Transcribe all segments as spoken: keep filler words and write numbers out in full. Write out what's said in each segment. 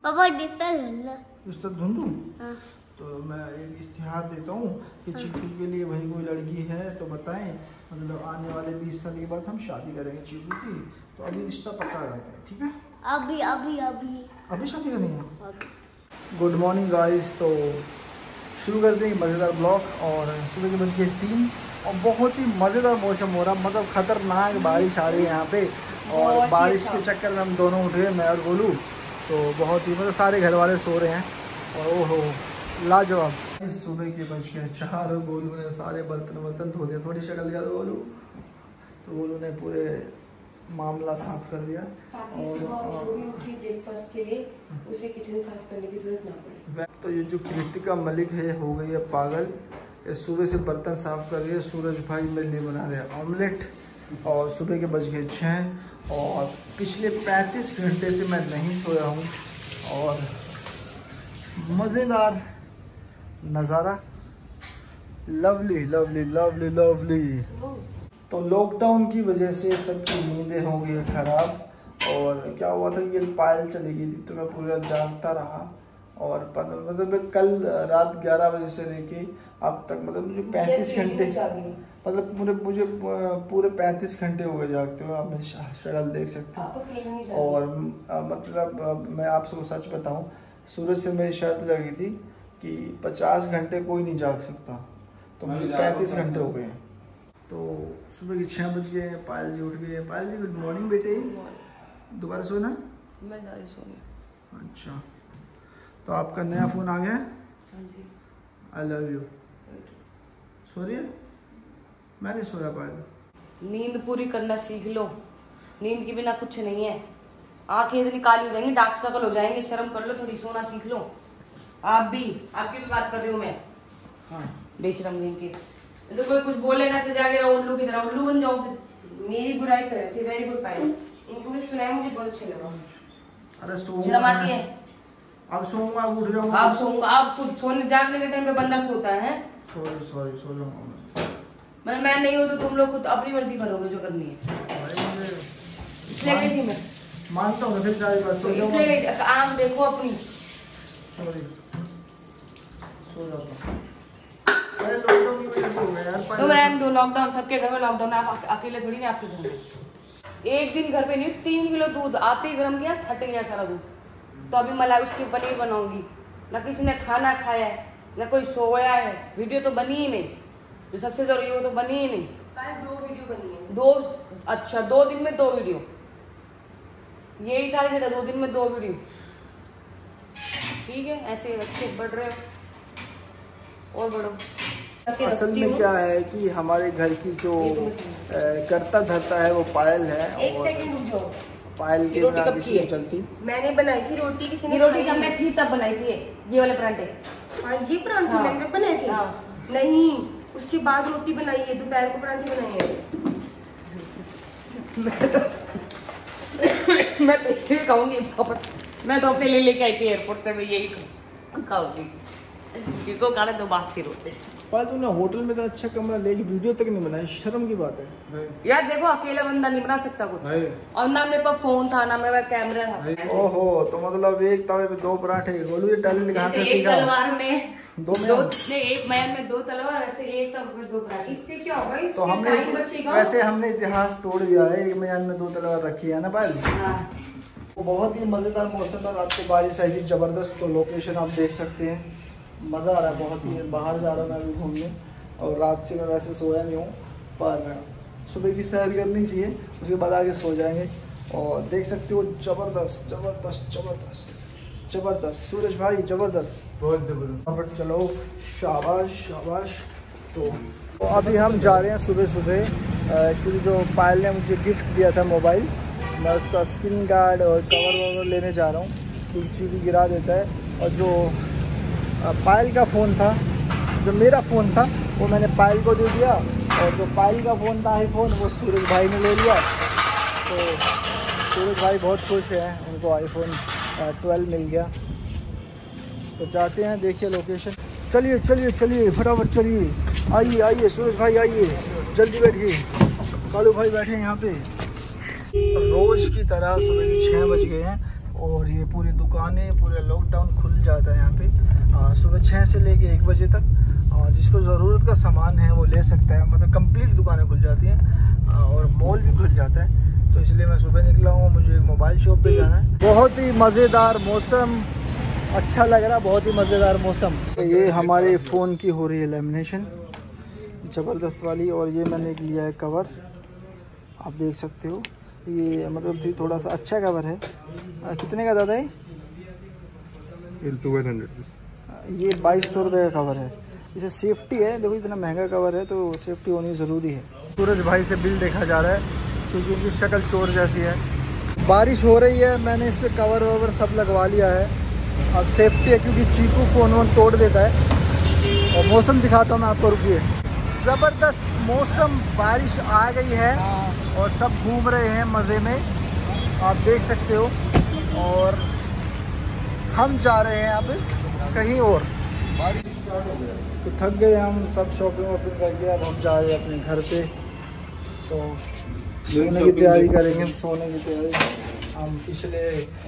पापा डिस्टर ढूंढना। डिस्टर ढूंढूं? हाँ। तो मैं एक इश्तिहार देता हूँ कि चीकू के लिए भाई कोई लड़की है तो बताएं, मतलब आने वाले बीस साल के बाद हम शादी करेंगे चीकू की, तो अभी रिश्ता पक्का करते हैं, ठीक है? अभी अभी अभी अभी शादी करेंगे। गुड मॉर्निंग गाइस, तो शुरू करते हैं मज़ेदार ब्लॉग। और सुबह के बज गए तीन और बहुत ही मज़ेदार मौसम हो रहा, मतलब ख़तरनाक बारिश आ रही है यहाँ पे। और बारिश के चक्कर में हम दोनों उठ गए, मैं और गोलू। तो बहुत ही मतलब सारे घर वाले सो रहे हैं और ओहो लाजवाब। इस सुबह के बज गए चार और गोलू ने सारे बर्तन वर्तन धो दिया। थोड़ी शक्ल दिया गोलू, तो गोलू ने पूरे मामला साफ कर दिया। और ब्रेकफास्ट के लिए उसे किचन साफ करने की जरूरत ना पड़े। तो ये जो कृतिका मलिक है हो गई है पागल, ये सुबह से बर्तन साफ कर रही है। सूरज भाई मेरे लिए बना रहे हैं ऑमलेट और सुबह के बज गए छः और पिछले पैंतीस घंटे से मैं नहीं सोया हूँ। और मज़ेदार नज़ारा, लवली लवली लवली लवली। तो लॉकडाउन की वजह से सबकी नींदें हो गई ख़राब। और क्या हुआ था कि पायल चली गई थी तो मैं पूरी रात जागता रहा। और मतलब कल रात ग्यारह बजे से लेके अब तक मतलब मुझे पैंतीस घंटे मतलब पूरे मुझे पूरे पैंतीस घंटे हो गए जागते हुए। आप मेरी शक्ल देख सकते हो। और मतलब मैं आपको सच बताऊं, सूरज से मेरी शर्त लगी थी कि पचास घंटे कोई नहीं जाग सकता, तो मुझे पैंतीस घंटे हो गए। तो सुबह के छः बज गए, पायल जी उठ गई। पायल जी गुड मॉर्निंग बेटे, दोबारा सोना? मैं जा रही सोने। अच्छा, तो आपका नया फ़ोन आ गया? I love you. सो रही है? मैं नहीं सोया पायल। नींद पूरी करना सीख लो, नींद के बिना कुछ नहीं है। आंखें इतनी काली हो जाएंगी, डार्क सर्कल हो जाएंगे, शर्म कर लो थोड़ी, सोना सीख लो। आप भी, आपकी भी बात कर रही हूँ मैं। हाँ, बेशरम नींद की। तो कोई कुछ बोलेगा तो जाके उल्लू की तरह उल्लू बन जाओगे। मेरी बुराई कर रहे थे, वेरी गुड पायल, इनको भी सुनाया, मुझे बहुत अच्छा लगा। अरे शर्म आती है? अब सोऊंगा, उठ जाऊंगा। आप सोऊंगा, आप सो, सोने जागने के टाइम पे बंदा सोता है। सॉरी सॉरी सो जाऊंगा। मतलब मैं नहीं हो तो तुम लोग खुद अपनी मर्जी करोगे जो करनी है। इसलिए गई थी मैं, मानता हूँ फिर सारी बात। सो इसलिए गई थी, आम देखो अपनी। सॉरी, सो जाता हूँ। अरे लॉकडाउन की वजह से हो गया यार। तो मैं दो लॉकडाउन, सबके घर में लॉकडाउन, आप अकेले थोड़ी ना आपके घर में। एक दिन घर पे नहीं, तीन किलो दूध आते ही गर्म किया, फट गया सारा दूध। तो अभी मलाई उसकी पनीर बनाऊंगी। ना किसी ने खाना खाया है, ना कोई सोया है, वीडियो तो बनी ही नहीं। जो सबसे जरूरी हो तो बनी ही नहीं। दो वीडियो बनी है। दो? अच्छा, दो दिन में दो वीडियो, यही टारगेट है, दो दिन में दो वीडियो। ठीक है, ऐसे बच्चे बढ़ रहे हो और बढ़ो। असल में क्या है कि हमारे घर की जो करता धरता है वो पायल है। एक सेकंड रुक जाओ, पायल की रोटी कब की है? चलती मैंने बनाई थी रोटी, किसी ने रोटी जब मैं थी तब बनाई थी ये वाले परांठे। ये परांठे हाँ। मैंने बनाए थे हाँ। नहीं, उसके बाद रोटी बनाई है, दोपहर को परांठे बनाए हैं। मैं तो मैं तो यही खाऊंगी, मैं तो अपने लिए लेके आई थी एयरपोर्ट से, मैं यही खाऊंगी। किसको खाने दो बात की रोटी। पर तूने होटल में तो अच्छा कमरा ले, वीडियो तक नहीं बनाई, शर्म की बात है यार। देखो अकेला बंदा नहीं बना सकता कुछ, और ना मेरे पास फोन था ना मेरा कैमरा था। ओहो, तो मतलब एक तवे पे दो पराठे। बोलू ये टैलेंट कहाँ से सीखा? एक तलवार में दो, दो नहीं, एक मैन में दो तलवार, ऐसे एक तवे में दो पराठे। इससे क्या होगा? इससे तो हमने वैसे हमने इतिहास तोड़ दिया है, एक मैन में दो तलवार रखी है ना पायल। बहुत ही मजेदार मौसम है, रात को बारिश आई थी जबरदस्त। तो लोकेशन आप देख सकते हैं, मज़ा आ रहा है बहुत ही। बाहर जा रहा हूँ मैं अभी घूमने, और रात से मैं वैसे सोया नहीं हूँ, पर सुबह की सैर करनी चाहिए, उसके बाद आगे सो जाएंगे। और देख सकते हो जबरदस्त जबरदस्त जबरदस्त जबरदस्त सूरज भाई, जबरदस्त, बहुत जबरदस्त। चलो शाबाश शाबाश। तो, तो अभी हम जा रहे हैं सुबह सुबह। एक्चुअली जो पायल ने मुझे गिफ्ट दिया था मोबाइल, मैं उसका स्क्रीन गार्ड और कवर ववर लेने जा रहा हूँ, क्योंकि चीज़ गिरा देता है। और जो पायल का फ़ोन था, जो मेरा फ़ोन था, वो मैंने पायल को दे दिया। और जो पायल का फ़ोन था आईफोन, वो सूरज भाई ने ले लिया। तो सूरज भाई बहुत खुश हैं, उनको आईफोन ट्वेल्व मिल गया। तो जाते हैं, देखिए लोकेशन। चलिए चलिए चलिए फटाफट चलिए, आइए आइए सूरज भाई आइए, जल्दी बैठिए। कालू भाई बैठे हैं यहाँ पे। रोज़ की तरह सुबह के छः बज गए हैं और ये पूरी दुकानें, पूरे लॉकडाउन खुल जाता है यहाँ पे सुबह छः से लेके एक बजे तक। आ, जिसको ज़रूरत का सामान है वो ले सकता है, मतलब कंप्लीट दुकानें खुल जाती हैं और मॉल भी खुल जाता है। तो इसलिए मैं सुबह निकला हूँ, मुझे एक मोबाइल शॉप पे जाना है। बहुत ही मज़ेदार मौसम, अच्छा लग रहा है, बहुत ही मज़ेदार मौसम। ये हमारे फ़ोन की हो रही है लेमिनेशन ज़बरदस्त वाली, और ये मैंने लिया है कवर, आप देख सकते हो। ये मतलब थोड़ा सा अच्छा कवर है। आ, कितने का दादा है? ये बाईस सौ रुपये का कवर है। इसे सेफ्टी है, देखो इतना महंगा कवर है तो सेफ्टी होनी ज़रूरी है। सूरज भाई से बिल देखा जा रहा है क्योंकि इनकी शक्ल चोर जैसी है। बारिश हो रही है, मैंने इस पर कवर ववर सब लगवा लिया है। अब सेफ्टी है क्योंकि चीकू फ़ोन वोन तोड़ देता है। और मौसम दिखाता हूँ मैं आपको, रुकिए। ज़बरदस्त मौसम, बारिश आ गई है और सब घूम रहे हैं मज़े में, आप देख सकते हो। और हम जा रहे हैं अब कहीं और, तो थक गए हम सब शॉपिंग वॉपिंग करके। अब हम जा रहे हैं अपने घर पे, तो सोने की तैयारी करेंगे। हम सोने की तैयारी हम पिछले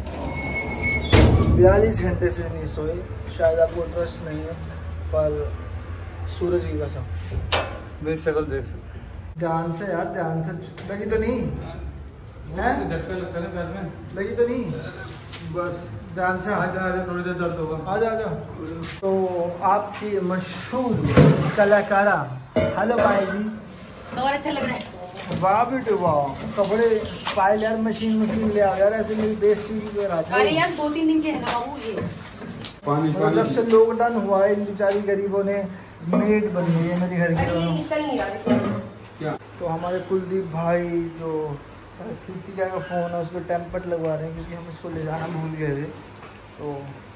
बयालीस घंटे से नहीं सोए, शायद आपको इंटरेस्ट नहीं है, पर सूरज की कसम मेरी शक्ल देख सकते। ध्यान से यार, ध्यान से। लगी तो नहीं है? झटका लगता है पैर में। लगी तो नहीं? बस ध्यान से। आज आ थोड़ी देर दर्द होगा। आ जा, आ जा। तो आपकी मशहूर कलाकारा, हेलो भाई जी। और अच्छा लग रहा है। वाह बेटे वाह, कपड़े पायल यार, मशीन मशीन ले आओ यार, ऐसे मेरी बेइज्जती की रात। अरे यार दो तीन दिन के है ना बाबू ये। पानी मतलब जब से लॉकडाउन हुआ है इन बेचारी गरीबों ने मेड बन गई है मेरे घर की। निकल नहीं रहा क्या? तो हमारे कुलदीप भाई जो कृतिका का फ़ोन है उस पर टेम्पर लगवा रहे हैं क्योंकि हम इसको ले जाना भूल गए थे। तो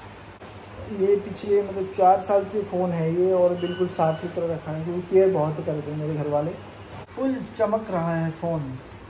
ये पिछले मतलब चार साल से फ़ोन है ये, और बिल्कुल साफ़ सुथरा रखा है क्योंकि केयर बहुत करते हैं मेरे घर वाले। फुल चमक रहा है फ़ोन,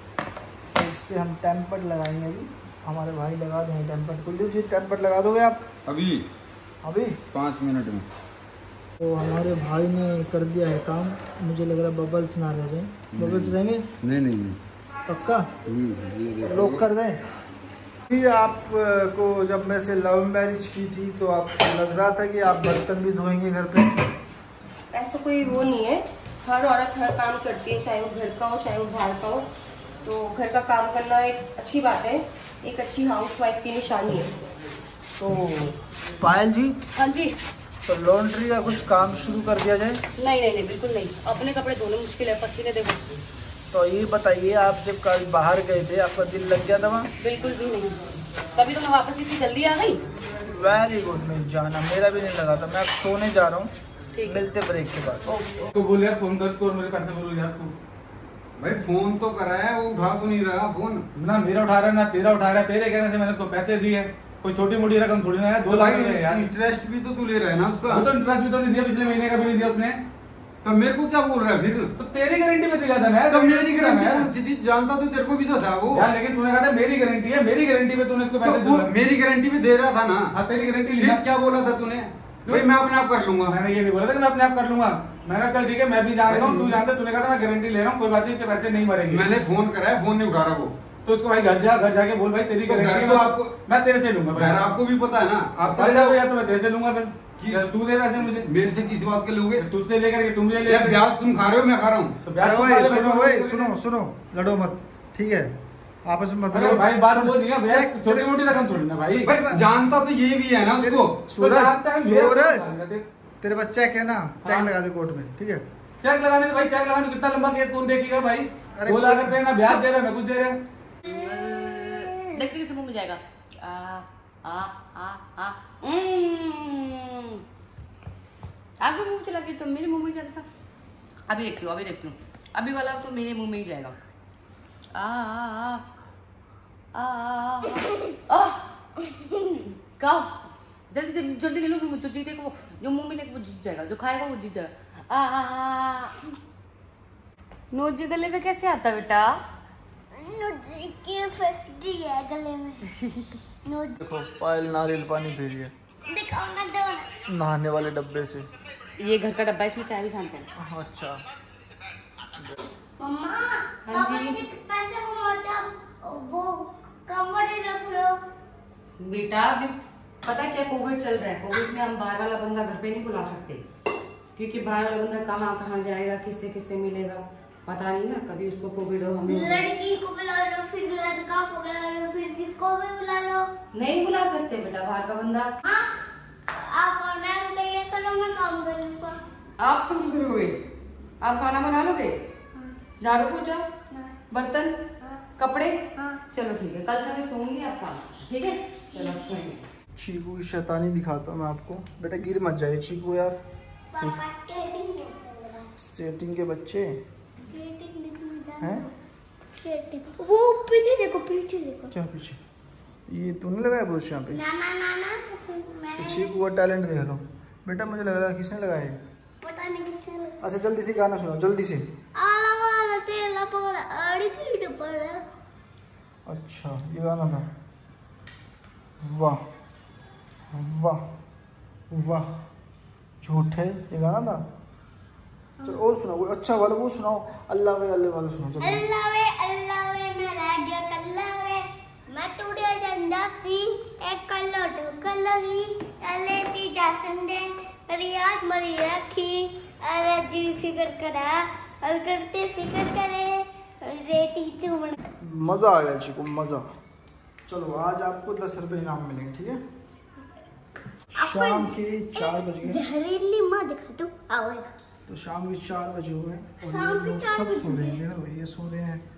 तो इस पर हम टेम्पर लगाएंगे अभी। हमारे भाई लगा देंगे टेम्पर। कुलदीप जी टेम्पर लगा दोगे आप? अभी अभी पाँच मिनट में। तो हमारे भाई ने कर दिया है काम। मुझे लग रहा है बबल्स ना रह जाए। बबल्स रहेंगे नहीं नहीं नहीं पक्का? ये लोग कर दें। फिर आपको जब मैं से लव मैरिज की थी तो आपको लग रहा था कि आप बर्तन भी धोएंगे घर पे? ऐसा कोई वो नहीं है, हर औरत हर काम करती है, चाहे वो घर का हो चाहे वो बाहर का हो। तो घर का काम करना एक अच्छी बात है, एक अच्छी हाउसवाइफ की निशानी है। तो पायल जी, हाँ जी। तो लॉन्ड्री का कुछ काम शुरू कर दिया जाए? नहीं नहीं नहीं बिल्कुल नहीं, अपने कपड़े धोने मुश्किल है, पसीने देखो। तो ये बताइए, आप जब कल बाहर गए थे आपका दिल लग गया था वहाँ? बिल्कुल भी नहीं, तभी तो मैं वापस इतनी जल्दी आ गई। वेरी गुड मिस जाना, मेरा भी नहीं लगा था। मैं अब सोने जा रहा हूँ, मिलते ब्रेक के बाद। तो बोल यार फोन कर तो, और मेरे पैसे बोलो यार तू। भाई फोन तो करा है, वो उठा तो नहीं रहा फोन। ना मेरा उठा रहा है ना तेरा उठा रहा है। तेरे कहने से मैंने उसको पैसे दिए, कोई छोटी मोटी रकम थोड़ी ना है। दो लाख रुपए यार। इंटरेस्ट भी तो तू ले रहा है ना उसका। वो तो इंटरेस्ट भी तो नहीं दिया, पिछले महीने का भी नहीं दिया उसने। तो मेरे को क्या बोल रहा है फिर? तो तेरी गारंटी में दिया था मैं। तो मेरी गारंटी कौन सी थी? जानता तो तेरे को भी तो था वो यार, लेकिन तूने कहा था मेरी गारंटी है, मेरी गारंटी में तूने इसको पैसे तो वो दिए। मेरी गारंटी में दे रहा था ना। हाँ तेरी गारंटी फिर लिया। क्या बोला था तूने? भाई मैं अपने आप कर लूंगा। मैंने ये नहीं बोला था कि मैं अपने आप कर लूंगा। मैं कहा चल ठीक है, मैं भी जानता हूँ तू जानता। तूने कहा था मैं गारंटी ले रहा हूँ, कोई बात नहीं, इसके पैसे नहीं मरेंगे। मैंने फोन करा है, फोन नहीं उठा रहा वो। तो उसको भाई घर जा, घर जाके बोल भाई तेरी तो घर गारंटी तो आपको मैं तेरे से लूंगा। घर आपको भी पता है ना। आप चल चले जाओ जाओ या तो मैं तेरे से लूंगा फिर। कि- चल, तू दे पैसे मुझे। मेरे से किस बात के लोगे? तुझसे लेकर के तुम ले ले। यार ब्याज तुम खा रहे हो, मैं खा रहा हूँ। तो ब्याज अरे तुम ओए, खा ले, सुनो मैं ओए, तुम- सुनो सुनो, लड़ो मत, ठीक है? आपस में मत अरे लड़ो। भाई बात वो नहीं है, चेक- ब्याज छोटी मोटी रकम थोड़ी ना भाई। भाई जानता तो ये भी है ना उसको। तो जानता है, मेरे सूरज, से मांगा देख। तेरे पास चेक है ना? चेक हाँ। लगा दे कोर्ट में, ठीक है? चेक लगाने में भाई, चेक लगाने में कितना लंबा केस कौन देखेगा भाई? अरे दो लाख कोई- रुपए ना ब्याज दे रहे, मैं कुछ दे रहे। देखते किस मुंह में जाएगा। आ आ आ आ हम्म। आपके मुंह में चला गया तो मेरे मुंह में जाता था। अभी देखती हूँ, अभी देखती हूँ, अभी वाला तो मेरे मुंह में ही जाएगा। आ आ आ आ आ क्या? जल्दी जल्दी जल्दी ले लो, जो जीतेगा वो, जो मुंह में लेगा वो जीत जाएगा, जो खाएगा वो जीत जाएगा। आ आ आ नोट जी गले में कैसे आता बेटा? की फैक्ट्री है गले में। नोट देखो पायल नारियल पानी पी रही है दिखाओ ना, दो ना। नहाने वाले डब्बे से। ये घर का डब्बा, इसमें चाय भी छानते हैं। अच्छा, मम्मा हाँ पापा जी। के पैसे को मतलब वो कमरे रख लो। बेटा अभी पता क्या कोविड चल रहा है, कोविड में हम बाहर वाला बंदा घर पे नहीं बुला सकते, क्योंकि बाहर वाला बंदा कहाँ कहाँ जाएगा, किससे किससे मिलेगा, पता नहीं ना, कभी उसको कोविड हो, हमें लड़की को बुला लो, फिर लड़का को बुला लो, फिर किसको भी बुला लो। नहीं बुला सकते बेटा बाहर का बंदा। हाँ, आप ऑनलाइन के लिए करो, मैं काम करूँगा। आप काम करोगे? आप खाना बना लोगे? झाड़ू पोछा, बर्तन, कपड़े? चलो ठीक है, कल से मैं सोऊंगी आपका, ठीक है? चलो आप सोएंगे। चीकू की शैतानी दिखाता हूँ मैं आपको। बेटा गिर मत जाए चीकू यार। पापा स्केटिंग करते हैं। स्केटिंग के बच्चे स्केटिंग में जाना। हैं? स्केटिंग। वो पीछे देखो, पीछे देखो। क्या पीछे? ये तूने लगाया बुरश यहाँ पे? ना ना ना ना, तो फिर मैंने चीकू का टैलेंट देख लो। बेटा मुझे लग रहा है किसने लगाया है? पता नहीं किसने लगा। अच्छा जल्दी से गाना सुनाओ, जल्दी से। आला वाला तेला पकड़ा, अड़ी पीड़ पड़ा। अच्छा ये गाना था। वाह वाह वाह, झूठे, ये गाना था। चलो और सुनाओ कोई अच्छा वाला, वो सुनाओ, अल्लाह वे अल्लाह वाला सुनाओ चलो। अल्लाह वे अल्लाह वे मेरा गया कल्ला वे, मैं तुड़िया जंदा सी एक कल्लो ठोकर लगी, अले सी जासन दे रियाज मरी रखी, अरे जी फिक्र करा और करते फिक्र करे रेटी तू बन। मज़ा आ गया चीकू, मज़ा। चलो आज आपको दस रुपये इनाम मिलेंगे, ठीक है? शाम के चार बज गए। जहरीली माँ दिखा दो, आओ। तो शाम के चार बजे हुए और शाम ये के लोग चार सब बजे सो रहे हैं। हुए। देखो ये सो रहे हैं।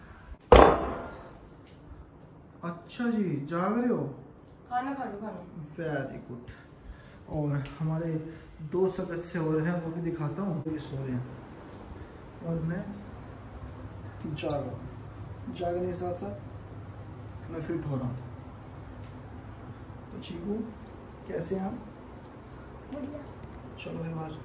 अच्छा जी जाग रहे हो? खाना खा लो, खा लो। Very good. और हमारे दो सदस्य हो रहे हैं, वो भी दिखाता हूँ, वो भी सो रहे हैं और मैं जाग रहा हूँ। जागने के साथ साथ मैं फिट हो रहा हूँ। तो चीकू कैसे हैं आप? बढ़िया। चलो एक बार।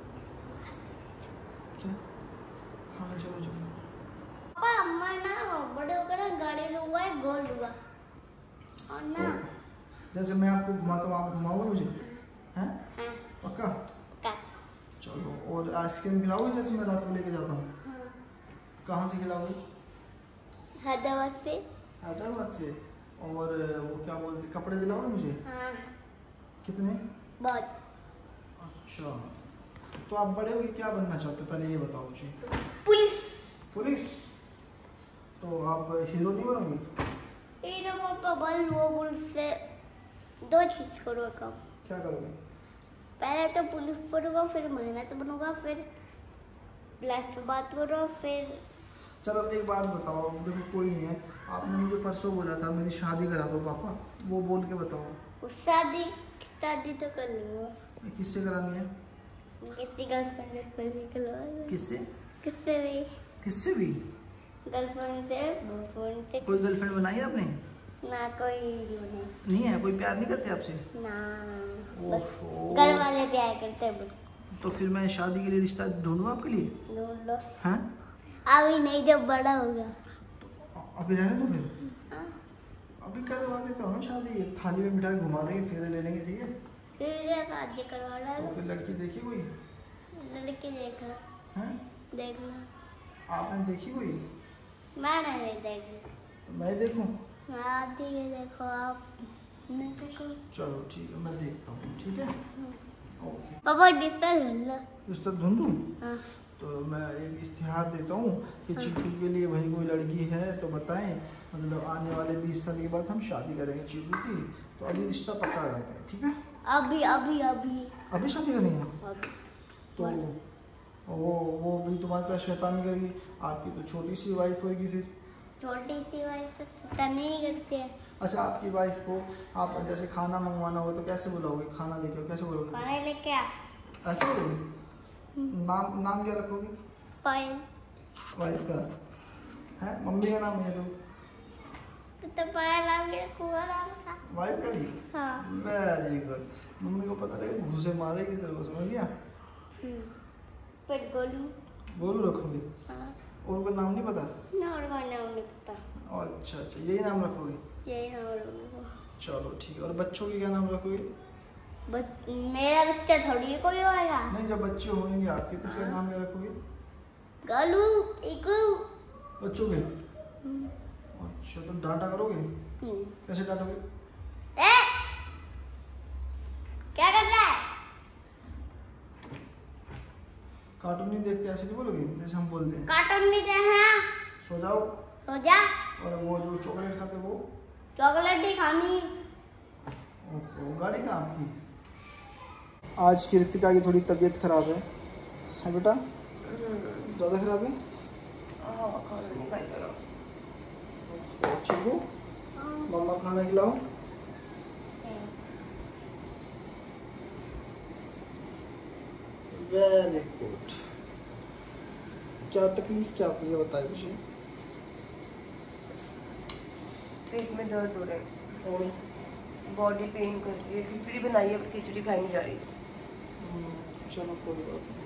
क्या? हाँ चलो चलो। पापा अम्मा ना बड़े होकर ना गाड़ी लूंगा, एक गोल लूंगा और ना। तो जैसे मैं आपको घुमाता हूँ आप घुमाओगे मुझे? हैं? हाँ पक्का? का। चलो और आइसक्रीम खिलाओगे जैसे मैं रात को लेके जाता हूँ? हाँ। कहाँ से खिलाओगे? हैदराबाद से। हैदराबाद से। और वो क्या बोलते, कपड़े दिलाओगे मुझे? हाँ कितने? बहुत। अच्छा तो आप बड़े होके क्या बनना चाहते हो पहले ये बताओ मुझे। पुलिस। पुलिस? तो आप हीरो नहीं बनोगे? ये तो पापा बल वो पुलिस से दो चीज करो काम। क्या करोगे? पहले तो पुलिस बनूंगा, फिर मेहनत बनूंगा, फिर लाइफ पे बात करो, फिर। चलो एक बात बताओ, देखो कोई नहीं है, आपने मुझे परसों बोला था मेरी शादी करा दो पापा, वो बोल के बताओ। उस शादी शादी तो कर लूंगा। किससे करानी है? किसी गर्लफ्रेंड से भी करवा लूंगा। किससे? किससे भी। किससे भी? गर्लफ्रेंड से, बॉयफ्रेंड से। कोई गर्लफ्रेंड बनाई है आपने? ना कोई नहीं। नहीं है? कोई प्यार नहीं करते आपसे? ना बस ओफो। घर वाले प्यार करते हैं बस। तो फिर मैं शादी के लिए रिश्ता ढूंढूं आपके लिए? ढूंढ लो। हाँ? अभी नहीं, जब बड़ा होगा। तो अभी रहने दो फिर। हाँ? अभी करवा देता हूँ ना शादी, एक थाली में मिठाई घुमा देंगे, फेरे ले लेंगे, ठीक है? फिर ये शादी करवा तो लो। फिर लड़की देखी कोई? लड़की देख लो, हैं? देख लो। आपने देखी कोई? मैं नहीं देखी। तो मैं देखूं? आप ठीक है, देखो आप नहीं देखो। चलो ठीक है मैं देखता हूँ, ठीक है? ओके। पापा डिस्टर्ब कर लो। रिश्ता ढूंढूं? हाँ। तो मैं एक इश्तिहार देता हूँ कि चीकू के लिए भाई कोई लड़की है तो बताएं, मतलब आने वाले बीस साल के बाद हम शादी करेंगे चीकू की, तो अभी रिश्ता पक्का करते हैं, ठीक है? अभी अभी अभी अभी शादी करनी है? अभी। तो वो वो भी तुम्हारे साथ शैतानी करेगी, आपकी तो छोटी सी वाइफ होगी फिर। छोटी सी वाइफ से पता नहीं करते हैं। अच्छा आपकी वाइफ को आप जैसे खाना मंगवाना होगा तो कैसे बुलाओगे? खाना लेके आओ, कैसे बोलोगे? खाने लेके आ। ऐसे बोलोगे? नाम नाम क्या रखोगे पायल। वाइफ का? है मम्मी का नाम है तो तो पायल आ गया, कुआ नाम था। वाइफ का भी? हाँ। Very good. मम्मी को पता लगे घूसे मारेगी तेरे को, समझ गया? फिर गोलू। गोलू रखोगे? हाँ। और कोई नाम नहीं पता? ना और कोई नाम नहीं पता। अच्छा अच्छा यही नाम रखोगे? यही नाम रखूंगा। चलो ठीक है। और बच्चों के क्या नाम रखोगे? बच मेरा बच्चा थोड़ी कोई होएगा। नहीं जब बच्चे होंगे आपके तो उसका नाम क्या रखोगे? गोलू, इकू। बच्चों के? अच्छा तो डांटा करोगे? हम्म। कैसे डांटोगे? ए क्या कर रहा है? कार्टून नहीं देखते ऐसे नहीं बोलोगे जैसे हम बोलते हैं। कार्टून नहीं देखना, सो जाओ। सो जा। और वो जो चॉकलेट खाते वो चॉकलेट नहीं खानी। ओहो, गाड़ी कहाँ आपकी? आज की ऋतिका की थोड़ी तबीयत खराब है है बेटा? ज़्यादा खराब है? ठीक हो? मम्मा खाना खिलाओ। Very good. क्या तकलीफ क्या आपको ये बताए मुझे? पेट में दर्द हो रहा है, और बॉडी पेन कर रही है, खिचड़ी बनाई है पर खिचड़ी खाई नहीं जा रही। हम्म, चलो कोई बात नहीं।